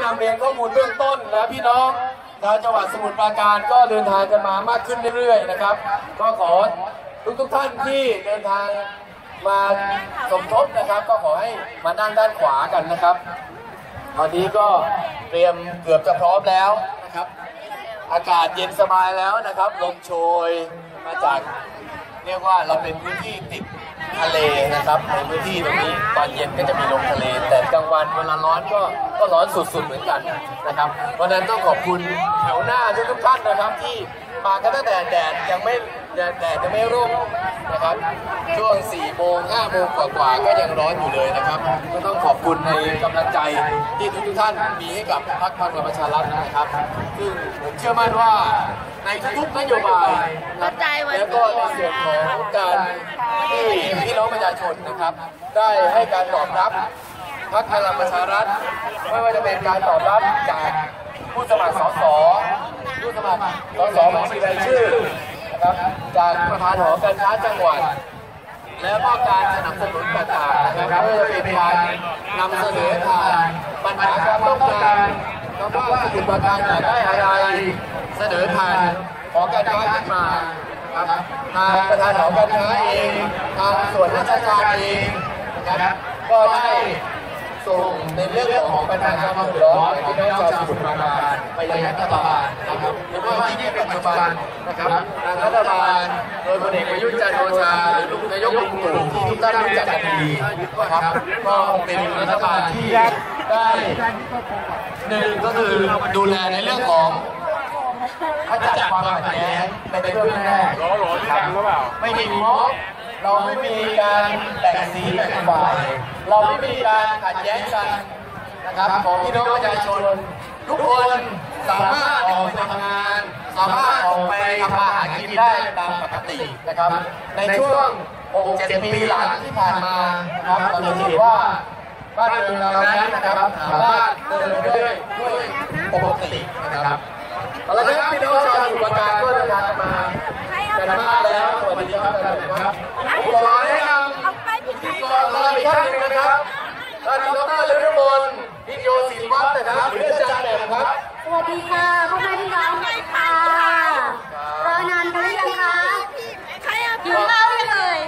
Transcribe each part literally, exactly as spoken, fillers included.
ำเรียนข้อมูลเบื้องต้นและพี่น้องชาวจังหวัดสมุทรปราการก็เดินทางกันมามากขึ้นเรื่อยๆนะครับก็ขอทุกทุกท่านที่เดินทางมาสมทบนะครับก็ขอให้มานั่งด้านขวากันนะครับตอนนี้ก็เตรียมเกือบจะพร้อมแล้วนะครับอากาศเย็นสบายแล้วนะครับลมโชยมาจากเรียกว่าเราเป็นพื้นที่ติดทะเลนะครับในพื้นที่ตรงนี้ตอนเย็นก็จะมีลมทะเลแต่กลางวันเวลาร้อนก็ก็ร้อนสุดๆเหมือนกันนะครับเพราะนั้นต้องขอบคุณแถวหน้าทุกๆท่านนะครับที่มากันตั้งแต่แดดยังไม่แดดยังไม่รุ่งนะครับช่วงสี่โมงห้าโมงกว่าๆก็ยังร้อนอยู่เลยนะครับก็ต้องขอบคุณในกำลังใจที่ทุกๆท่านมีให้กับพรรคพลังประชารัฐนะครับซึ่งผมเชื่อมั่นว่าในทุกๆนโยบายแล้วก็ในส่วนของการที่พี่น้องประชาชนนะครับได้ให้การตอบรับพรรคพลังประชารัฐไม่ว่าจะเป็นการตอบรับจากผู้สมัครสสผู้สมัครสสบัญชีรายชื่อนะครับจากประธานหอการค้าจังหวัดและก็การสนับสนุนต่างๆนะครับไม่ว่าจะเป็นการนำเสนอผ่านปัญหาความต้องการแล้วก็สมุทรปราการอยากได้อะไรเสนอผ่านหอการค้าขึ้นมาครับทางประธานหอการค้าเองทางส่วนราชการเองนะครับก็ได้ส่งในเรื่องของปัญหาความเดือดร้อนที่น้องชาวสมุทรปราการไปยังรัฐบาลนะครับหรือว่าที่ปัจจุบันนะครับทางรัฐบาลโดยพลเอกประยุทธ์จันทร์โอชาหรือนายกลุงตู่ที่ทุกท่านรู้จักกันดีนะครับก็เป็นรัฐบาลที่ได้หนึ่งก็คือดูแลในเรื่องของขจัดความขัดแย้งเป็นเรื่องแรกไม่มีม็อบเราไม่มีการแบ่งสีแบ่งฝ่ายเราไม่มีการขัดแย้งกันนะครับของพี่น้องประชาชนทุกคนสามารถออกไปทำงานสามารถออกไปทำมาหากินได้ตามปกตินะครับในช่วง หกเจ็ด ปีหลังที่ผ่านมานะครับเราจะเห็นว่าบ้านเมืองเรานั้นนะครับสามารถเดินไปได้ด้วยปกตินะครับเอาละครับพี่น้องชาวสมุทรปราการก็เดินทางมากันมากแล้วสวัสดีครับครับผมขอแนะนำพิธีกรเราอีกท่านหนึ่งนะครับท่านดร.ฤรุมลพิโยศิลวัฒน์นะครับหรืออาจารย์แหม่มครับสวัสดีค่ะพ่อแม่พี่น้องค่ะรอนานกันหรือยังคะอยู่เล่าเลย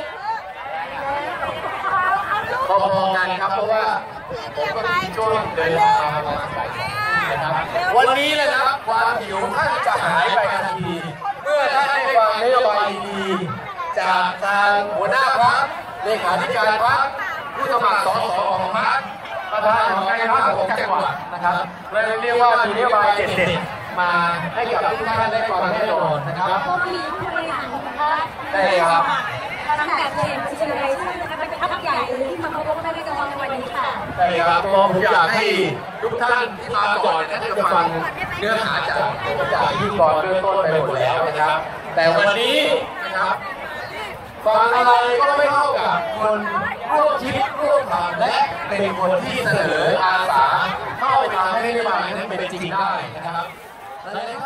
พอๆกันครับเพราะว่าผมก็มีช่วงเดินทางมาประมาณสายนะครับวันนี้เลยนะครับความหิวท่านจะหายไปทันทีเมื่อท่านได้ฟังนโยบายดีๆจากทางหัวหน้าพรรคเลขาธิการพรรคผู้สมัครสสของพรรคประธานของการพรรคของจังหวัดนะครับเลยเรียกว่ามีนโยบายเด็ดๆมาให้กับทุกท่านได้ความแน่นอนนะครับก็มีผู้บริหารของพรรคใช่ครับตั้งแต่เห็นเฉลยซึ่งนะคะเป็นทัพใหญ่เลยที่มาพบกันในจังหวัดในวันนี้ค่ะใช่ครับมองผมอยากให้ทุกท่านที่มาก่อนนะจะฟังเนื้อหาจากจากที่ก่อนเริ่มต้นไปหมดแล้วนะครับแต่วันนี้นะครับฟังอะไรก็ไม่เท่ากับคนร่วมคิดร่วมทำและเป็นคนที่เสนออาสาเข้าไปทำให้นโยบายนั้นเป็นจริงได้นะครับ